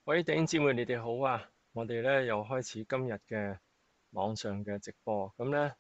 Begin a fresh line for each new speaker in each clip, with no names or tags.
各位弟兄姊妹，你哋好啊！我哋咧又開始今日嘅網上嘅直播。咁咧，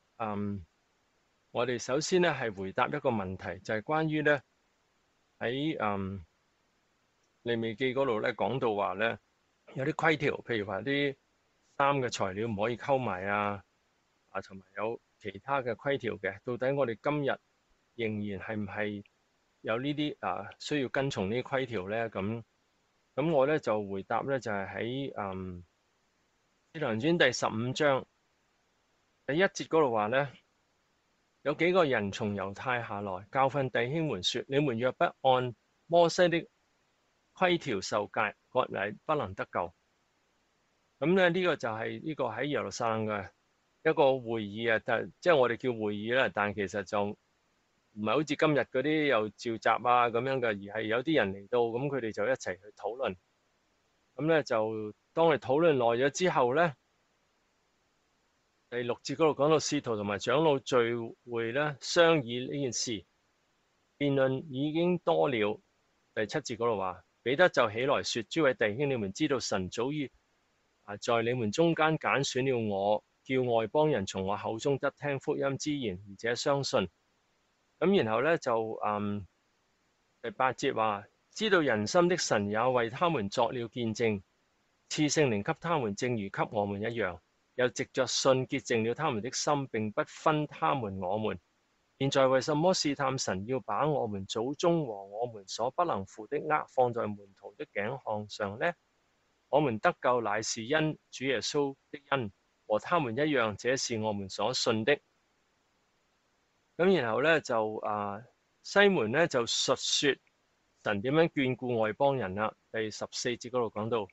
我哋首先咧係回答一個問題，就係關於咧喺利未記嗰度咧講到話咧有啲規條，譬如話啲衫嘅材料唔可以溝埋啊，同埋有其他嘅規條嘅。到底我哋今日仍然係唔係有呢啲需要跟從呢啲規條咧？咁我咧就回答咧就係喺使徒行傳第15章第1節嗰度話咧，有幾個人從猶太下來，教訓弟兄們說：你們若不按摩西的規條受戒，割禮不能得救。咁咧呢個就係呢個喺耶路撒冷嘅一個會議啊，即係我哋叫會議啦，但其實就唔係好似今日嗰啲又召集啊咁樣嘅，而係有啲人嚟到，咁佢哋就一齊去討論。咁咧就當我哋討論耐咗之後咧，第6節嗰度講到使徒同埋長老聚會咧，商議呢件事，辯論已經多了。第7節嗰度話，彼得就起來說：諸位弟兄，你們知道神早已在你們中間揀選了我，叫外邦人從我口中得聽福音之言，而且相信。咁然後咧就第8節話，知道人心的神也為他們作了見證，賜聖靈給他們，正如給我們一樣，又藉着信潔淨了他們的心，並不分他們我們。現在為什麼試探神，要把我們祖宗和我們所不能負的軛放在門徒的頸項上呢？我們得救乃是因主耶穌的恩，和他們一樣，這是我們所信的。咁然後咧就西門咧就述說神點樣眷顧外邦人啦。第14節嗰度講到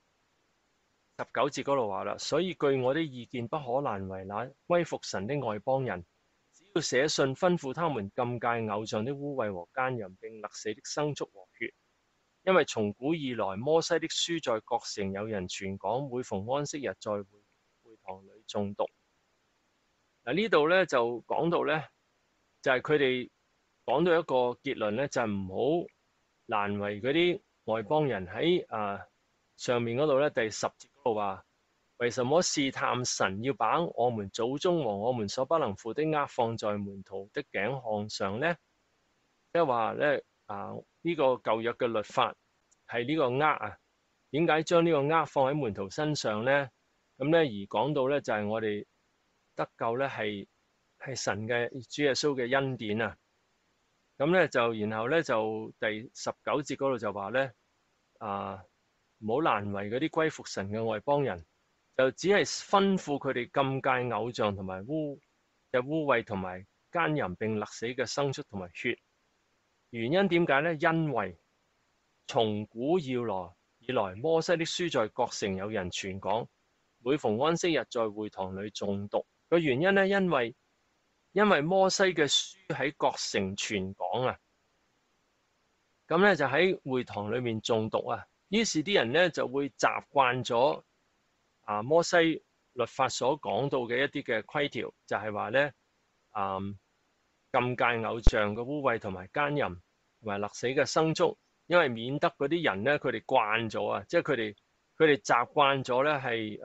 ，19節嗰度話啦，所以據我的意見，不可難為那歸服神的外邦人，只要寫信吩咐他們禁戒偶像的污穢和奸淫，並勒死的牲畜和血。因為從古以來，摩西的書在各城有人傳講，每逢安息日在會堂裏誦讀。呢度咧就講到咧，就係佢哋講到一個結論咧，就係唔好難為嗰啲外邦人。喺上面嗰度咧，第10節嗰度話，為什麼試探神，要把我們祖宗和我們所不能負的軛放在門徒的頸項上呢？即係話咧呢個舊約嘅律法係呢個軛啊，點解將呢個軛放喺門徒身上咧？咁咧而講到咧就係我哋得救咧係神嘅主耶穌嘅恩典啊。咁咧就然後咧就第19節嗰度就話咧唔好難為嗰啲歸服神嘅外邦人，就只係吩咐佢哋禁戒偶像同埋污穢同埋奸淫，並勒死嘅牲畜同埋血。原因點解咧？因為從古以來，摩西的書在各城有人傳講，每逢安息日在會堂裏誦讀。個原因咧，因為摩西嘅書喺各城傳講啊，咁咧就喺會堂裏面誦讀啊，於是啲人咧就會習慣咗摩西律法所講到嘅一啲嘅規條，就係話咧禁戒偶像嘅污穢同埋奸淫同埋勒死嘅牲畜，因為免得嗰啲人咧佢哋慣咗啊，即係佢哋習慣咗咧係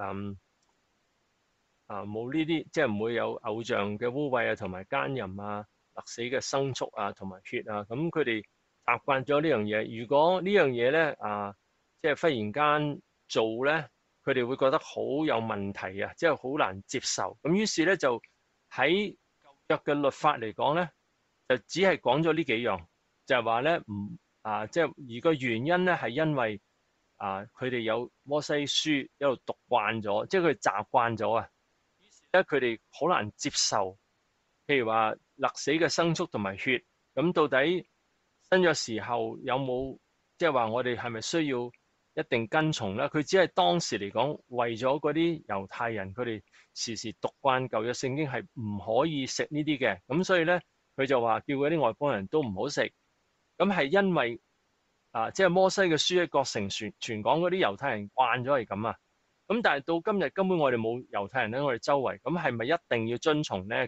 冇呢啲，即係唔會有偶像嘅污穢啊同埋奸淫啊勒死嘅牲畜啊同埋血啊，咁佢哋習慣咗呢樣嘢。如果呢樣嘢咧即係忽然間做咧，佢哋會覺得好有問題啊，即係好難接受。咁於是咧就喺舊約嘅律法嚟講咧，就只係講咗呢幾樣，就係話咧即係而個原因咧係因為佢哋有摩西書一路讀慣咗，即係佢哋習慣咗啊。於是咧佢哋好難接受，譬如話勒死嘅牲畜同埋血，咁到底新約時候有冇即係話我哋係咪需要一定跟從咧？佢只係當時嚟講，為咗嗰啲猶太人，佢哋時時讀慣舊約聖經係唔可以食呢啲嘅，咁所以咧佢就話叫嗰啲外邦人都唔好食。咁係因為即係摩西嘅書喺各城傳講嗰啲猶太人慣咗係咁啊。咁但係到今日根本我哋冇猶太人喺我哋周圍，咁係咪一定要遵從咧？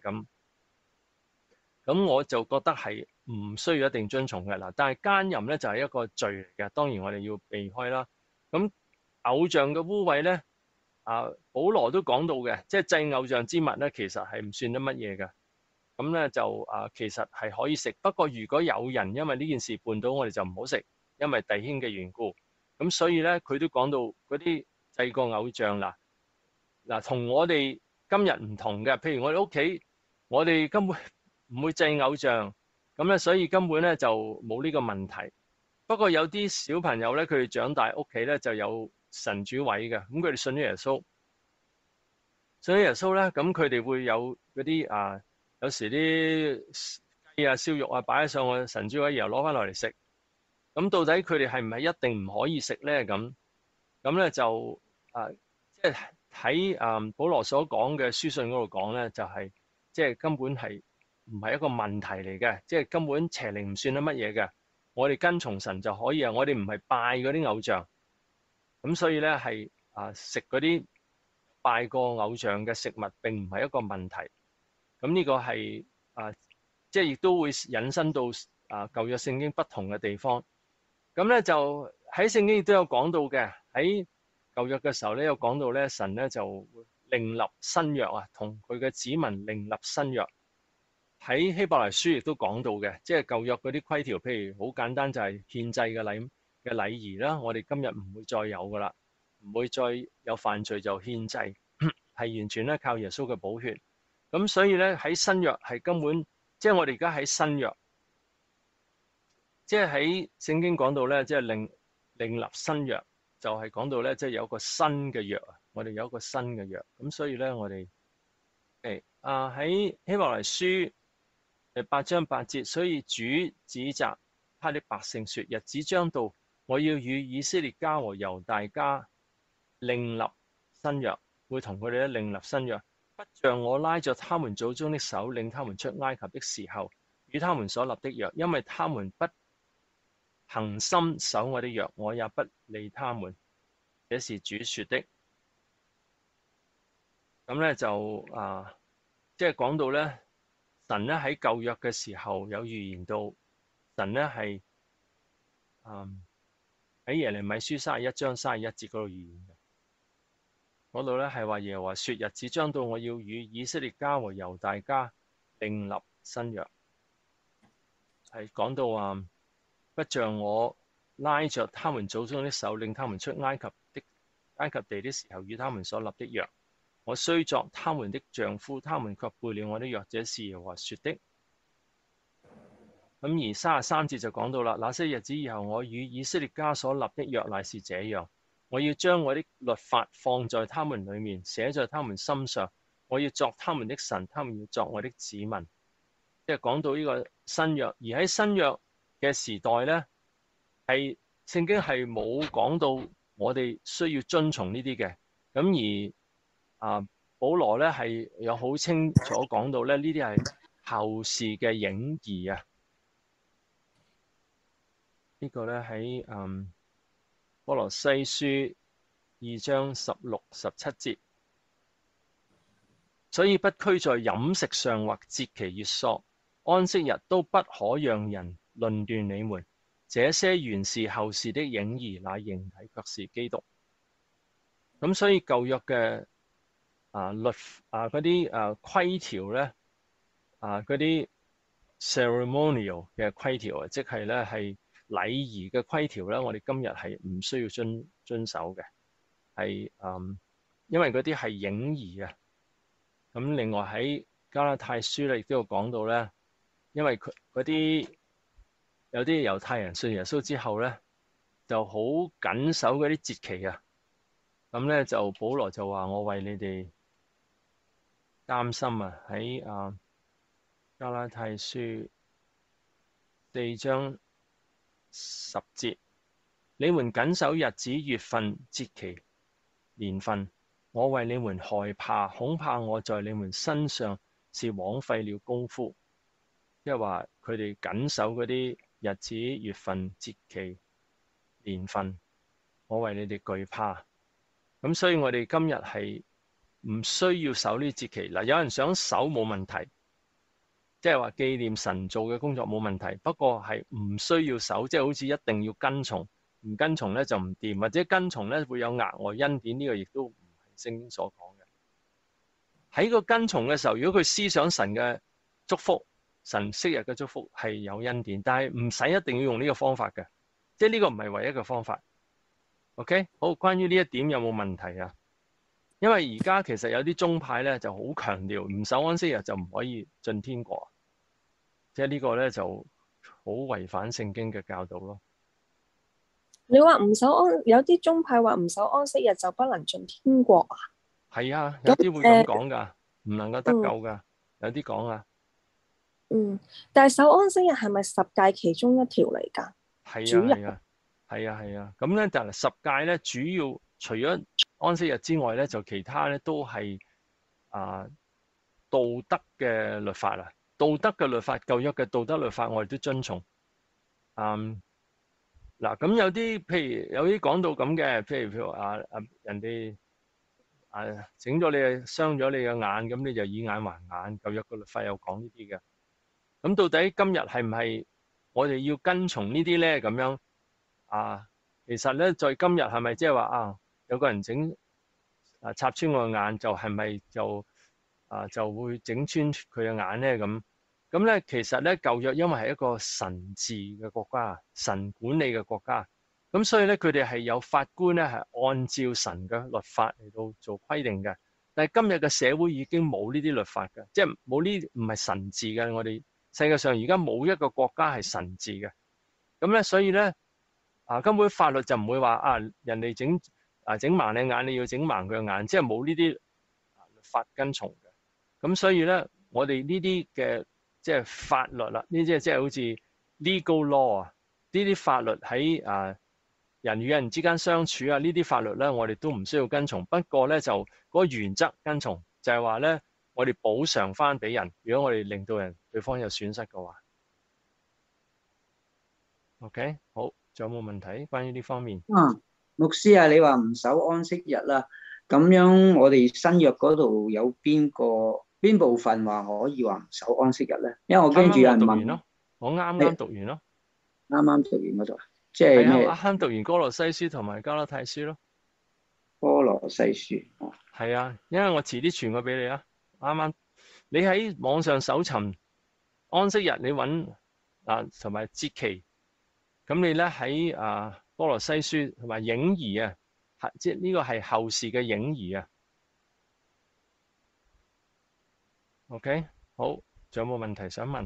咁我就覺得係唔需要一定遵從嘅嗱。但係奸淫咧就係一個罪嚟嘅，當然我哋要避開啦。咁偶像嘅污穢咧，保羅都講到嘅，即係祭偶像之物咧，其實係唔算得乜嘢嘅。咁咧就其實係可以食，不過如果有人因為呢件事絆倒，我哋就唔好食，因為弟兄嘅緣故。咁所以咧，佢都講到嗰啲祭過偶像嗱，同我哋今日唔同嘅。譬如我哋屋企，我哋根本唔會祭偶像，咁咧所以根本咧就冇呢個問題。不過有啲小朋友咧，佢哋長大屋企咧就有神主位嘅，咁佢哋信咗耶穌，咧，咁佢哋會有嗰啲有時啲雞燒肉擺喺上個神主位，然後攞翻落嚟食。咁到底佢哋係唔係一定唔可以食咧？咁咧就即係喺保羅所講嘅書信嗰度講咧，就係即係根本係唔係一個問題嚟嘅，即係根本邪靈唔算得乜嘢嘅。我哋跟從神就可以啊！我哋唔係拜嗰啲偶像，咁所以咧係食嗰啲拜過偶像嘅食物並唔係一個問題。咁呢個係即係亦都會引申到舊約聖經不同嘅地方。咁咧就喺聖經亦都有講到嘅，喺舊約嘅時候咧有講到咧，神咧就另立新約同佢嘅子民另立新約。喺希伯來書亦都講到嘅，即係舊約嗰啲規條，譬如好簡單就係獻祭嘅禮儀啦，我哋今日唔會再有噶啦，唔會再有犯罪就獻祭，係完全咧靠耶穌嘅寶血。咁所以咧喺新約係根本，即係我哋而家喺新約，即係喺聖經講到咧，即係另立新約，就係講到咧，即係有個新嘅約啊，我哋有一個新嘅約。咁所以咧，我哋喺希伯來書8章8節，所以主指責他的百姓說：日子將到，我要與以色列家和猶大家另立新約，會同佢哋咧另立新約，不像我拉着他們祖宗的手領他們出埃及的時候與他們所立的約，因為他們不恆心守我的約，我也不理他們。這是主說的。咁咧就即係講到咧。神咧喺舊約嘅時候有預言到，神咧係喺耶利米書31章31節嗰度預言嘅，嗰度咧係話耶和華說：日子將到，我要與以色列家和猶大家另立新約。係講到不像我拉着他們祖宗的手領他們出埃及地的時候與他們所立的約。我雖作他們的丈夫，他們卻背了我的約，這是耶和華說的。咁而33節就講到啦，那些日子以後，我與以色列家所立的約乃是這樣：我要將我的律法放在他們裏面，寫在他們心上。我要作他們的神，他們要作我的子民。即係講到呢個新約，而喺新約嘅時代呢，係聖經係冇講到我哋需要遵從呢啲嘅。咁保羅咧係有好清楚講到咧，呢啲係後事嘅影兒啊。呢個咧喺歌羅西書2章16、17節，所以不拘在飲食上或節期月朔、安息日，都不可讓人論斷你們。這些原是後事的影兒，那形體卻是基督。咁所以舊約嘅嗰啲規條咧，嗰啲 ceremonial 嘅規條即係咧係禮儀嘅規條咧，我哋今日係唔需要遵守嘅，係因為嗰啲係影兒啊。咁另外喺加拉太書咧，亦都有講到咧，因為佢嗰啲有啲猶太人信耶穌之後咧，就好緊守嗰啲節期啊。咁咧就保羅就話：我為你哋擔心喺加拉太書4章10節，你們謹守日子、月份、節期、年份，我為你們害怕，恐怕我在你們身上是枉費了功夫。即係話佢哋謹守嗰啲日子、月份、節期、年份，我為你哋懼怕。咁所以我哋今日係唔需要守呢啲節期。有人想守冇問題，即係話紀念神做嘅工作冇問題，不過係唔需要守，即係好似一定要跟從唔跟從咧就唔掂，或者跟從咧會有額外恩典，呢個亦都唔係聖經所講嘅。喺個跟從嘅時候，如果佢思想神嘅祝福，神昔日嘅祝福係有恩典，但係唔使一定要用呢個方法嘅，即係呢個唔係唯一嘅方法。OK， 好，關於呢一點有冇問題啊？因為而家其實有啲宗派咧就好強調唔守安息日就唔可以進天國，即係呢個咧就好違反聖經嘅教導咯。
你話唔守安，有啲宗派話唔守安息日就不能進天國啊？
係啊，有啲會咁講噶，唔能夠得救噶，有啲講啊。
但係守安息日係咪十誡其中一條嚟㗎？
係啊，
主日
係啊，係啊，係啊。咁咧就十誡咧，主要除咗安息日之外咧，就其他咧都係道德嘅律法啊，道德嘅律法，舊約嘅道德律法，我哋都遵從。嗱，咁有啲譬如有啲講到咁嘅，譬如人哋整咗你傷咗你嘅眼，咁你就以眼還眼，舊約嘅律法有講呢啲嘅。咁到底今日係唔係我哋要跟從呢啲咧？咁樣其實咧，在今日係咪即係話有個人整插穿我嘅眼，就係咪就會整穿佢嘅眼咧？咁咧，其實咧舊約因為係一個神治嘅國家，神管理嘅國家，咁所以咧佢哋係有法官咧係按照神嘅律法嚟到做規定嘅。但係今日嘅社會已經冇呢啲律法嘅，即係冇呢，唔係神治嘅。我哋世界上而家冇一個國家係神治嘅，咁咧所以咧根本法律就唔會話人哋整盲你眼，你要整盲佢嘅眼，即係冇呢啲律法跟從嘅。咁所以咧，我哋呢啲嘅即係法律啦，呢啲即係好似 legal law 啊，呢啲法律喺人與人之間相處啊，呢啲法律咧，我哋都唔需要跟從。不過咧，就嗰個原則跟從，就係話咧，我哋補償翻俾人，如果我哋令到對方有損失嘅話。OK， 好，仲有冇問題關於呢方面？
牧師啊，你話唔守安息日啦，咁樣我哋新約嗰度有邊部分話可以話唔守安息日咧？因為我驚住有人問。
我啱啱讀完咯，
啱啱讀完嗰度，即係咩？
啱啱讀完哥羅西書同埋加拉太書咯。哥
羅西書，
係啊，因為我遲啲傳過俾你啊。啱啱你喺網上搜尋安息日，你揾同埋節期，咁你咧喺哥羅西書同埋影兒啊，即係呢個係後世嘅影兒啊。OK， 好，仲有冇問題想問？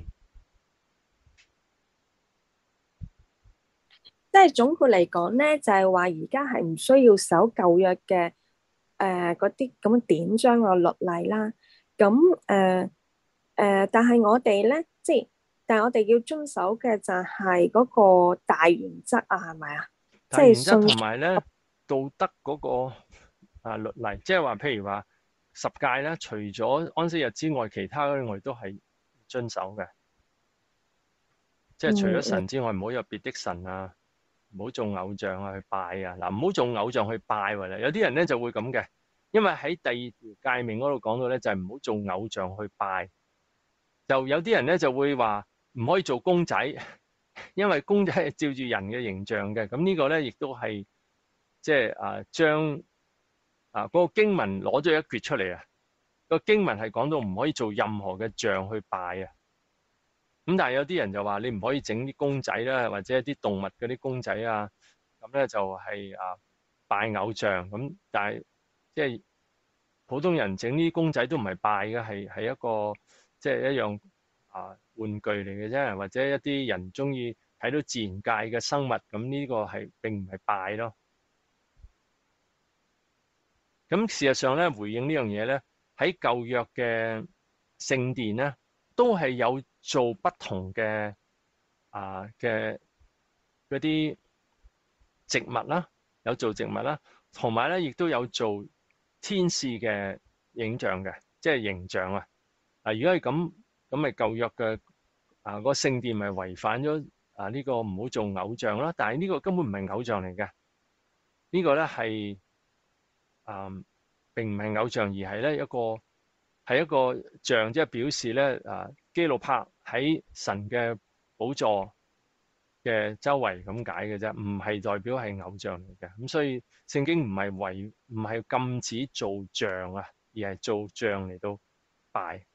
即係總括嚟講咧，就係話而家係唔需要守舊約嘅嗰啲咁嘅典章嘅律例啦。咁但係我哋咧，但係我哋要遵守嘅就係嗰個大原則啊，係咪啊？
大原則同埋咧道德嗰個律例，即係話譬如話十誡咧，除咗安息日之外，其他嗰啲我哋都係遵守嘅。即係除咗神之外，唔好有別的神啊。唔好做偶像去拜啊！嗱，唔好做偶像去拜喎。有啲人咧就會咁嘅，因為喺第二條誡命嗰度講到咧，就係唔好做偶像去拜。就有啲人咧就會話唔可以做公仔，因為公仔係照住人嘅形象嘅。咁呢個咧亦都係即係將嗰個經文攞咗一橛出嚟啊！個經文係講到唔可以做任何嘅像去拜啊。咁但係有啲人就話你唔可以整啲公仔啦，或者一啲動物嗰啲公仔啊，咁咧就係拜偶像咁。但係即係普通人整呢啲公仔都唔係拜嘅，係一個即係一樣玩具嚟嘅啫，或者一啲人中意睇到自然界嘅生物，咁呢個係並唔係拜咯。咁事實上咧，回應呢樣嘢咧，喺舊約嘅聖殿咧，都係有做不同嘅嘅嗰啲植物啦，有做植物啦，同埋咧亦都有做天使嘅影像嘅，即係形象啊。如果係咁咪舊約嘅嗰個聖殿咪違反咗呢個唔好做偶像啦。但係呢個根本唔係偶像嚟嘅，呢個咧係並唔係偶像，而係咧一個像，即係表示咧基路伯喺神嘅寶座嘅周圍咁解嘅啫，唔係代表係偶像嚟嘅。咁所以聖經唔係禁止做像啊，而係做像嚟到拜。